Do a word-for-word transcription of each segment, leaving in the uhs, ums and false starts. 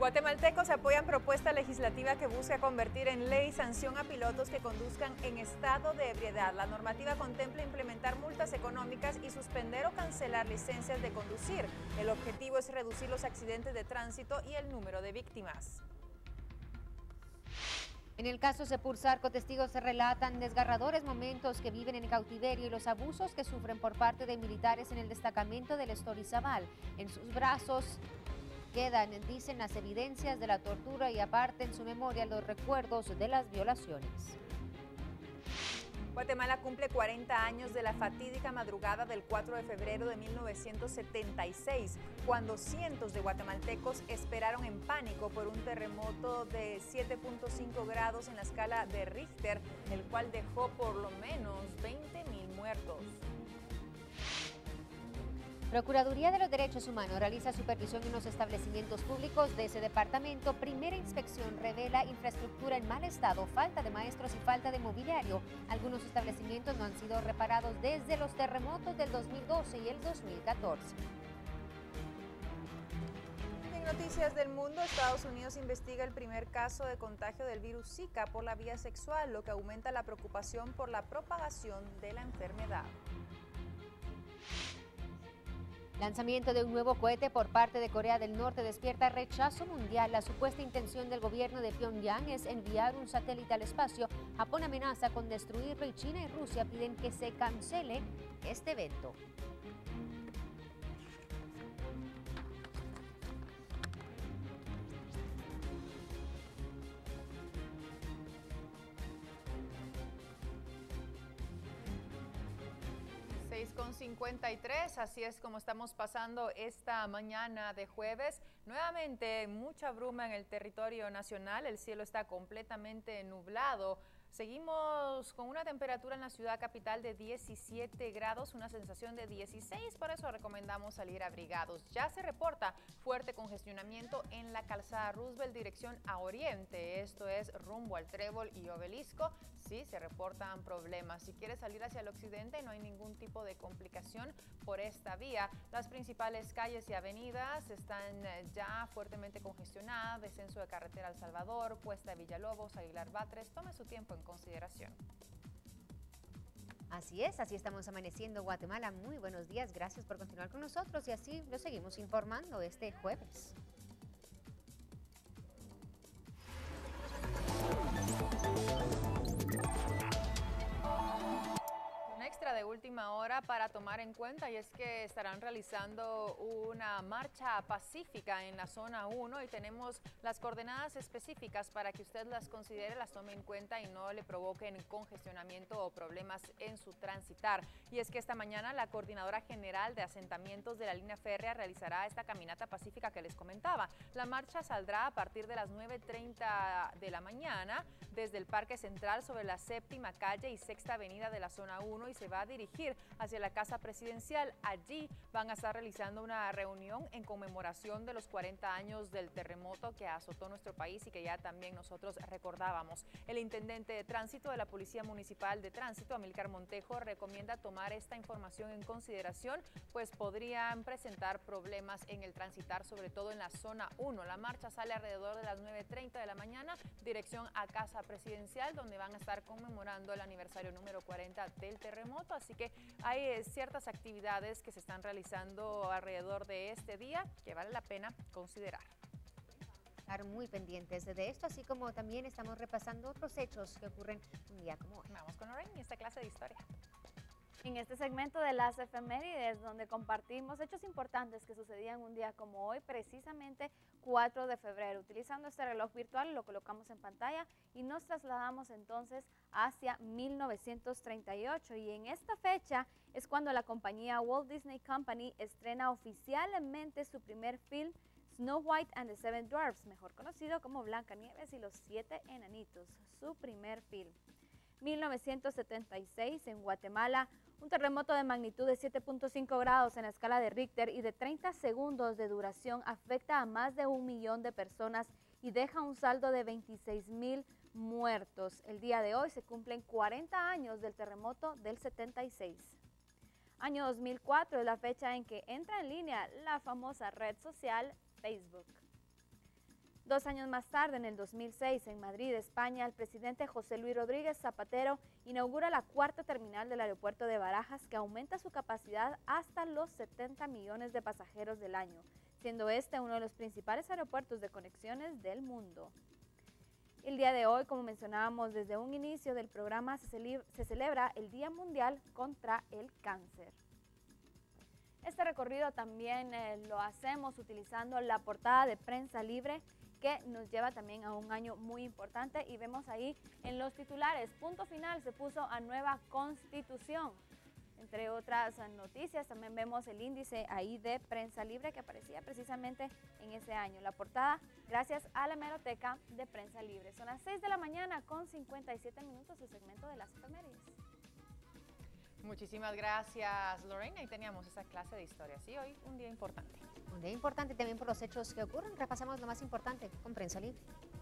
Guatemaltecos apoyan propuesta legislativa que busca convertir en ley sanción a pilotos que conduzcan en estado de ebriedad. La normativa contempla implementar multas económicas y suspender o cancelar licencias de conducir. El objetivo es reducir los accidentes de tránsito y el número de víctimas. En el caso Sepursarco, testigos se relatan desgarradores momentos que viven en cautiverio y los abusos que sufren por parte de militares en el destacamento del Estorizabal. En sus brazos quedan, dicen, las evidencias de la tortura y aparte en su memoria los recuerdos de las violaciones. Guatemala cumple cuarenta años de la fatídica madrugada del cuatro de febrero de mil novecientos setenta y seis, cuando cientos de guatemaltecos esperaron en pánico por un terremoto de siete punto cinco grados en la escala de Richter, el cual dejó por lo menos veinte mil muertos. Procuraduría de los Derechos Humanos realiza supervisión en los establecimientos públicos de ese departamento. Primera inspección revela infraestructura en mal estado, falta de maestros y falta de mobiliario. Algunos establecimientos no han sido reparados desde los terremotos del dos mil doce y el dos mil catorce. En noticias del mundo, Estados Unidos investiga el primer caso de contagio del virus Zika por la vía sexual, lo que aumenta la preocupación por la propagación de la enfermedad. Lanzamiento de un nuevo cohete por parte de Corea del Norte despierta rechazo mundial. La supuesta intención del gobierno de Pyongyang es enviar un satélite al espacio. Japón amenaza con destruirlo y China y Rusia piden que se cancele este evento. seis con cincuenta y tres, así es como estamos pasando esta mañana de jueves. Nuevamente mucha bruma en el territorio nacional, el cielo está completamente nublado. Seguimos con una temperatura en la ciudad capital de diecisiete grados, una sensación de dieciséis, por eso recomendamos salir abrigados. Ya se reporta fuerte congestionamiento en la calzada Roosevelt, dirección a oriente, esto es rumbo al Trébol y Obelisco. Sí, se reportan problemas. Si quieres salir hacia el occidente, no hay ningún tipo de complicación por esta vía. Las principales calles y avenidas están ya fuertemente congestionadas, descenso de carretera El Salvador, Puesta de Villalobos, Aguilar Batres. Tome su tiempo en consideración. Así es, así estamos amaneciendo Guatemala. Muy buenos días, gracias por continuar con nosotros y así lo seguimos informando este jueves. Extra de última hora para tomar en cuenta, y es que estarán realizando una marcha pacífica en la zona uno y tenemos las coordenadas específicas para que usted las considere, las tome en cuenta y no le provoquen congestionamiento o problemas en su transitar. Y es que esta mañana la Coordinadora General de Asentamientos de la Línea Férrea realizará esta caminata pacífica que les comentaba. La marcha saldrá a partir de las nueve treinta de la mañana desde el Parque Central sobre la séptima calle y sexta avenida de la zona uno y se va a dirigir hacia la Casa Presidencial. Allí van a estar realizando una reunión en conmemoración de los cuarenta años del terremoto que azotó nuestro país y que ya también nosotros recordábamos. El intendente de tránsito de la Policía Municipal de Tránsito, Amílcar Montejo, recomienda tomar esta información en consideración, pues podrían presentar problemas en el transitar, sobre todo en la zona uno. La marcha sale alrededor de las nueve treinta de la mañana, dirección a Casa Presidencial, donde van a estar conmemorando el aniversario número cuarenta del terremoto. Así que hay eh, ciertas actividades que se están realizando alrededor de este día que vale la pena considerar. Estar muy pendientes de esto, así como también estamos repasando otros hechos que ocurren un día como hoy. Vamos con Lorraine y esta clase de historia. En este segmento de las efemérides, donde compartimos hechos importantes que sucedían un día como hoy, precisamente cuatro de febrero. Utilizando este reloj virtual lo colocamos en pantalla y nos trasladamos entonces hacia mil novecientos treinta y ocho. Y en esta fecha es cuando la compañía Walt Disney Company estrena oficialmente su primer film, Snow White and the Seven Dwarfs, mejor conocido como Blancanieves y los Siete Enanitos, su primer film. mil novecientos setenta y seis, en Guatemala, un terremoto de magnitud de siete punto cinco grados en la escala de Richter y de treinta segundos de duración afecta a más de un millón de personas y deja un saldo de veintiséis mil muertos. El día de hoy se cumplen cuarenta años del terremoto del setenta y seis. Año dos mil cuatro es la fecha en que entra en línea la famosa red social Facebook. Dos años más tarde, en el dos mil seis, en Madrid, España, el presidente José Luis Rodríguez Zapatero inaugura la cuarta terminal del aeropuerto de Barajas, que aumenta su capacidad hasta los setenta millones de pasajeros del año, siendo este uno de los principales aeropuertos de conexiones del mundo. El día de hoy, como mencionábamos desde un inicio del programa, se, cele se celebra el Día Mundial contra el Cáncer. Este recorrido también eh, lo hacemos utilizando la portada de Prensa Libre, que nos lleva también a un año muy importante, y vemos ahí en los titulares: punto final se puso a nueva constitución. Entre otras noticias, también vemos el índice ahí de Prensa Libre que aparecía precisamente en ese año. La portada, gracias a la hemeroteca de Prensa Libre. Son las seis de la mañana con cincuenta y siete minutos, el segmento de las efemérides. Muchísimas gracias, Lorena. Ahí teníamos esa clase de historia. Sí, hoy un día importante. Un día importante también por los hechos que ocurren. Repasamos lo más importante con Prensa Libre.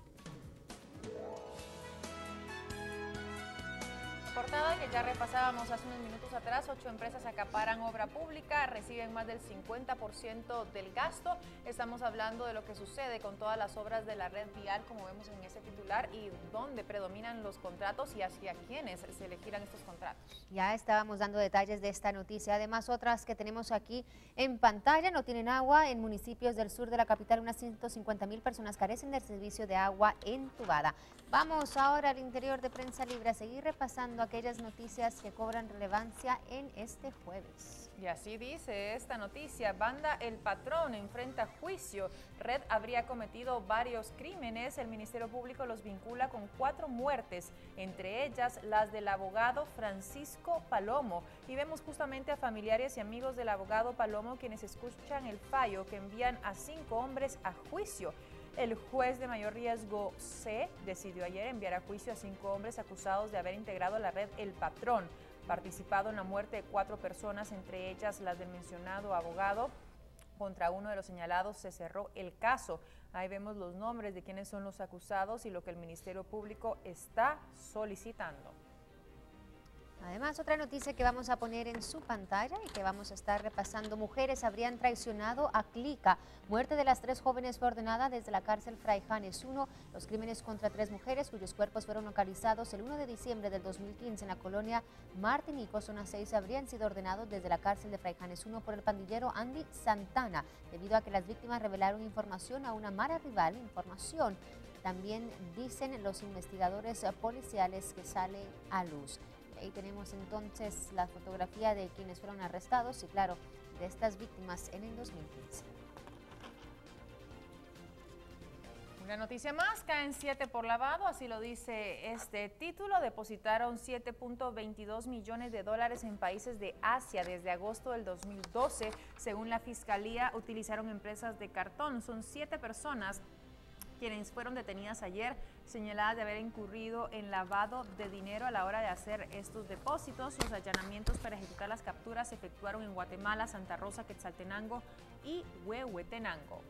Portada que ya repasábamos hace unos minutos atrás: ocho empresas acaparan obra pública, reciben más del cincuenta por ciento del gasto. Estamos hablando de lo que sucede con todas las obras de la red vial, como vemos en ese titular, y dónde predominan los contratos y hacia quiénes se elegirán estos contratos. Ya estábamos dando detalles de esta noticia. Además, otras que tenemos aquí en pantalla: no tienen agua. En municipios del sur de la capital, unas ciento cincuenta mil personas carecen del servicio de agua entubada. Vamos ahora al interior de Prensa Libre a seguir repasando aquellas noticias que cobran relevancia en este jueves. Y así dice esta noticia: Banda El Patrón enfrenta juicio. Red habría cometido varios crímenes. El Ministerio Público los vincula con cuatro muertes, entre ellas las del abogado Francisco Palomo. Y vemos justamente a familiares y amigos del abogado Palomo quienes escuchan el fallo que envían a cinco hombres a juicio. El juez de mayor riesgo C decidió ayer enviar a juicio a cinco hombres acusados de haber integrado la red El Patrón, participado en la muerte de cuatro personas, entre ellas las del mencionado abogado. Contra uno de los señalados se cerró el caso. Ahí vemos los nombres de quienes son los acusados y lo que el Ministerio Público está solicitando. Además, otra noticia que vamos a poner en su pantalla y que vamos a estar repasando: mujeres habrían traicionado a Clica. Muerte de las tres jóvenes fue ordenada desde la cárcel Fray Janes uno. Los crímenes contra tres mujeres cuyos cuerpos fueron localizados el uno de diciembre del dos mil quince en la colonia Martinico, zona seis, habrían sido ordenados desde la cárcel de Fray Janes uno por el pandillero Andy Santana, debido a que las víctimas revelaron información a una mara rival, información también dicen los investigadores policiales que sale a luz. Ahí tenemos entonces la fotografía de quienes fueron arrestados y, claro, de estas víctimas en el dos mil quince. Una noticia más: caen siete por lavado, así lo dice este título. Depositaron siete punto veintidós millones de dólares en países de Asia desde agosto del dos mil doce. Según la Fiscalía, utilizaron empresas de cartón. Son siete personas quienes fueron detenidas ayer, señaladas de haber incurrido en lavado de dinero a la hora de hacer estos depósitos. Los allanamientos para ejecutar las capturas se efectuaron en Guatemala, Santa Rosa, Quetzaltenango y Huehuetenango.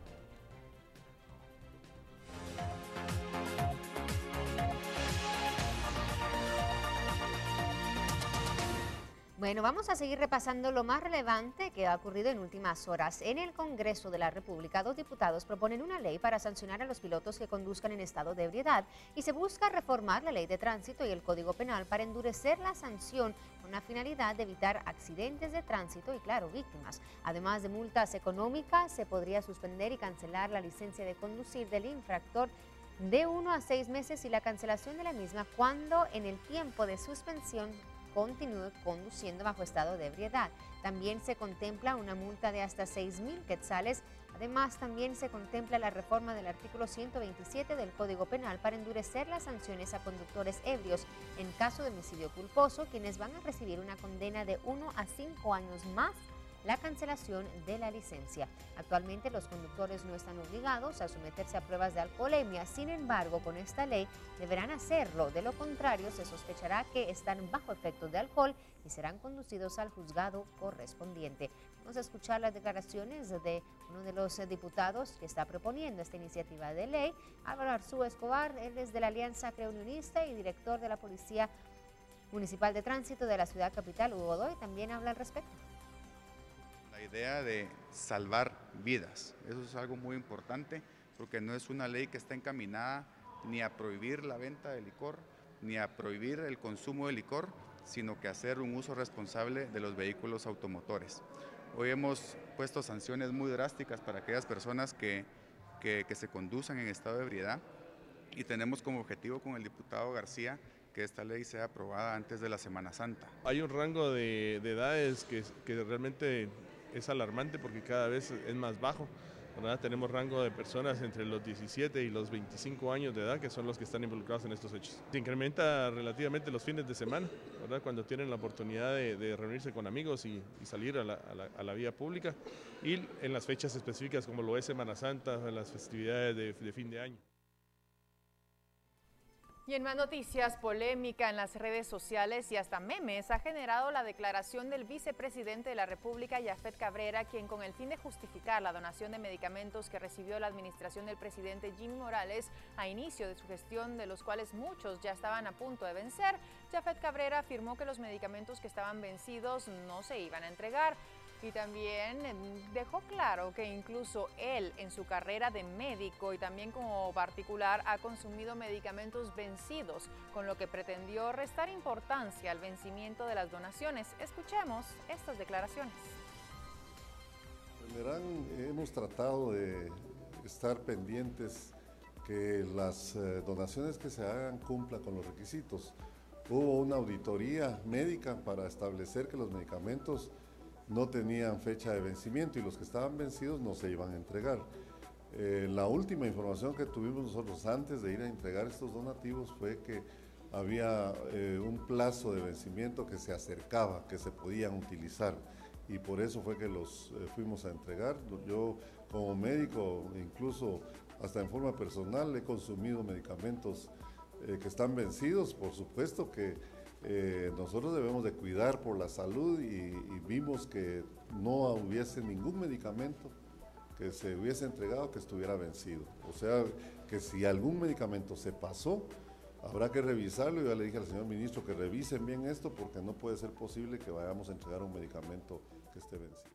Bueno, vamos a seguir repasando lo más relevante que ha ocurrido en últimas horas. En el Congreso de la República, dos diputados proponen una ley para sancionar a los pilotos que conduzcan en estado de ebriedad, y se busca reformar la ley de tránsito y el Código Penal para endurecer la sanción con la finalidad de evitar accidentes de tránsito y, claro, víctimas. Además de multas económicas, se podría suspender y cancelar la licencia de conducir del infractor de uno a seis meses y la cancelación de la misma cuando en el tiempo de suspensión continúe conduciendo bajo estado de ebriedad. También se contempla una multa de hasta seis mil quetzales. Además, también se contempla la reforma del artículo ciento veintisiete del Código Penal para endurecer las sanciones a conductores ebrios en caso de homicidio culposo, quienes van a recibir una condena de uno a cinco años más la cancelación de la licencia. Actualmente los conductores no están obligados a someterse a pruebas de alcoholemia. Sin embargo, con esta ley deberán hacerlo. De lo contrario, se sospechará que están bajo efectos de alcohol y serán conducidos al juzgado correspondiente. Vamos a escuchar las declaraciones de uno de los diputados que está proponiendo esta iniciativa de ley, Álvaro Arzúa Escobar. Él es de la Alianza Creo Unionista y director de la Policía Municipal de Tránsito de la ciudad capital, Hugo Godoy, también habla al respecto. La idea de salvar vidas, eso es algo muy importante, porque no es una ley que está encaminada ni a prohibir la venta de licor, ni a prohibir el consumo de licor, sino que a hacer un uso responsable de los vehículos automotores. Hoy hemos puesto sanciones muy drásticas para aquellas personas que, que, que se conduzcan en estado de ebriedad, y tenemos como objetivo con el diputado García que esta ley sea aprobada antes de la Semana Santa. Hay un rango de, de edades que, que realmente es alarmante porque cada vez es más bajo, ¿verdad? Tenemos rango de personas entre los diecisiete y los veinticinco años de edad que son los que están involucrados en estos hechos. Se incrementa relativamente los fines de semana, ¿verdad? Cuando tienen la oportunidad de, de reunirse con amigos y, y salir a la, a, la, a la vía pública, y en las fechas específicas como lo es Semana Santa, en las festividades de, de fin de año. Y en más noticias, polémica en las redes sociales y hasta memes ha generado la declaración del vicepresidente de la República, Yafet Cabrera, quien con el fin de justificar la donación de medicamentos que recibió la administración del presidente Jimmy Morales a inicio de su gestión, de los cuales muchos ya estaban a punto de vencer, Yafet Cabrera afirmó que los medicamentos que estaban vencidos no se iban a entregar. Y también dejó claro que incluso él en su carrera de médico y también como particular ha consumido medicamentos vencidos, con lo que pretendió restar importancia al vencimiento de las donaciones. Escuchemos estas declaraciones. En Verán, hemos tratado de estar pendientes que las eh, donaciones que se hagan cumplan con los requisitos. Hubo una auditoría médica para establecer que los medicamentos no tenían fecha de vencimiento y los que estaban vencidos no se iban a entregar. Eh, la última información que tuvimos nosotros antes de ir a entregar estos donativos fue que había eh, un plazo de vencimiento que se acercaba, que se podían utilizar, y por eso fue que los eh, fuimos a entregar. Yo como médico, incluso hasta en forma personal, he consumido medicamentos eh, que están vencidos. Por supuesto que Eh, nosotros debemos de cuidar por la salud y, y vimos que no hubiese ningún medicamento que se hubiese entregado que estuviera vencido. O sea, que si algún medicamento se pasó, habrá que revisarlo. Yo ya le dije al señor ministro que revisen bien esto porque no puede ser posible que vayamos a entregar un medicamento que esté vencido.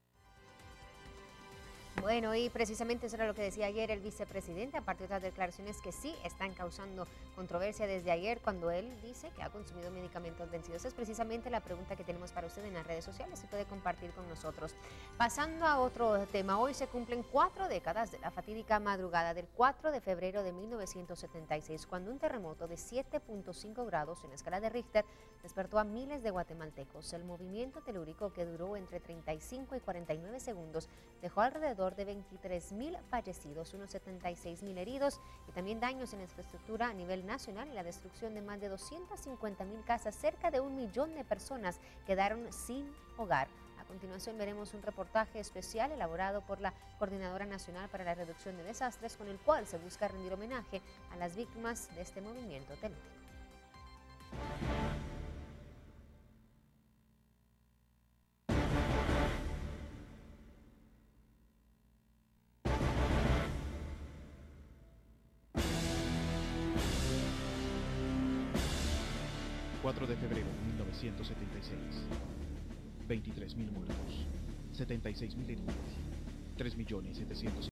Bueno, y precisamente eso era lo que decía ayer el vicepresidente, aparte de otras declaraciones que sí están causando controversia desde ayer, cuando él dice que ha consumido medicamentos vencidos. Es precisamente la pregunta que tenemos para usted en las redes sociales, y puede compartir con nosotros. Pasando a otro tema, hoy se cumplen cuatro décadas de la fatídica madrugada del cuatro de febrero de mil novecientos setenta y seis, cuando un terremoto de siete punto cinco grados en la escala de Richter despertó a miles de guatemaltecos. El movimiento telúrico, que duró entre treinta y cinco y cuarenta y nueve segundos, dejó alrededor de veintitrés mil fallecidos, unos setenta y seis mil heridos y también daños en la infraestructura a nivel nacional y la destrucción de más de doscientas cincuenta mil casas. Cerca de un millón de personas quedaron sin hogar. A continuación veremos un reportaje especial elaborado por la Coordinadora Nacional para la Reducción de Desastres, con el cual se busca rendir homenaje a las víctimas de este movimiento telúrico. cuatro de febrero de mil novecientos setenta y seis. veintitrés mil muertos, setenta y seis mil heridos, tres millones setecientos